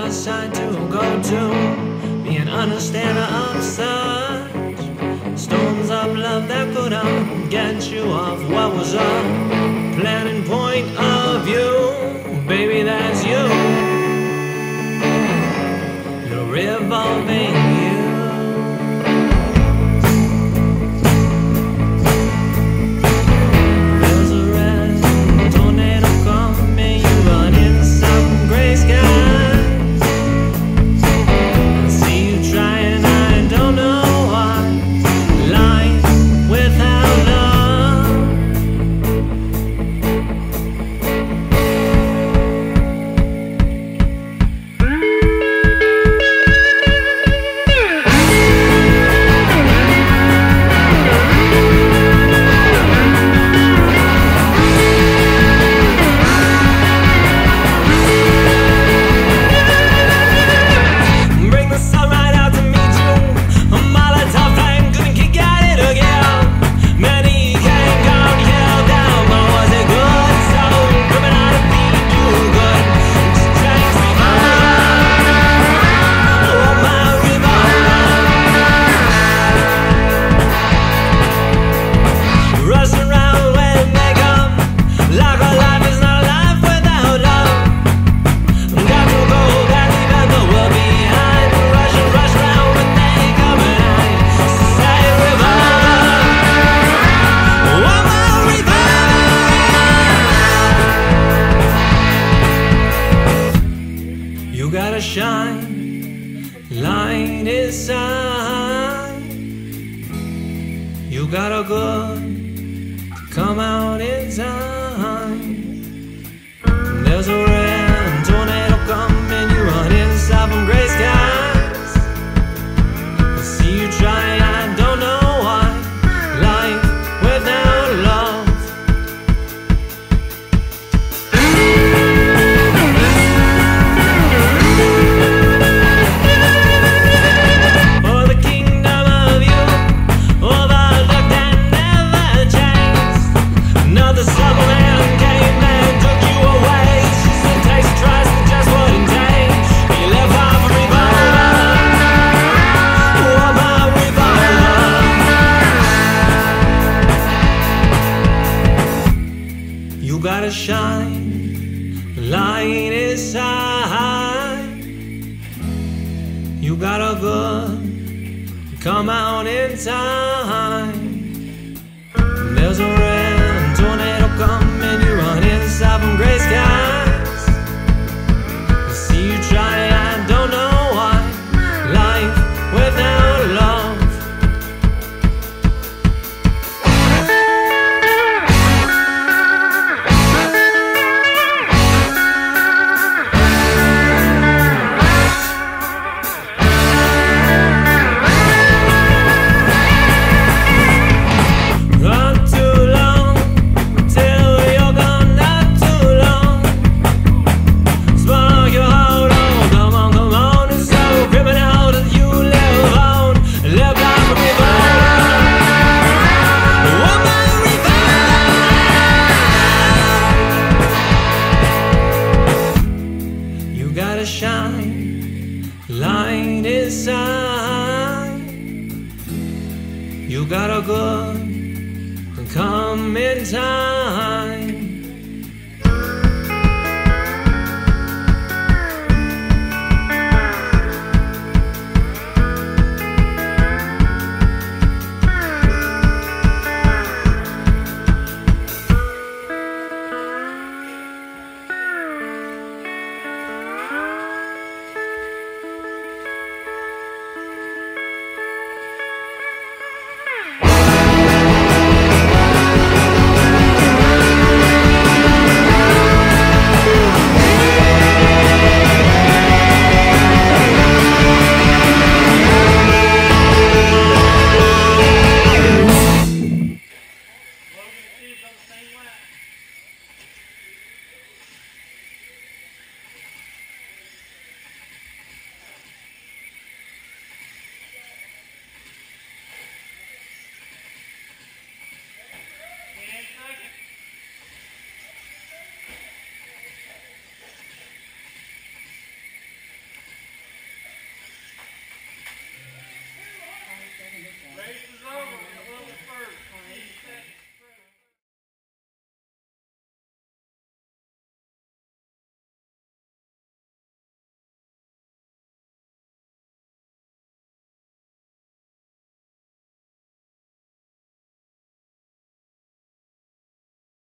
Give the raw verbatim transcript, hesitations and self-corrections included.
what side to go to. Be an understander of such storms of love that could um, get you off what was a planning point of view. Baby, that's you. You're revolving you. Shine, light inside. You got a good come out in time. There's a red tornado coming, you run inside from gray skies. I see you trying, I don't know why. Life without love. You gotta shine, light inside. You got a good come out in time. There's a red tornado coming, you run inside from gray skies. I see you trying, I don't know why. Life without love. Shine, light inside. You got a good come in time.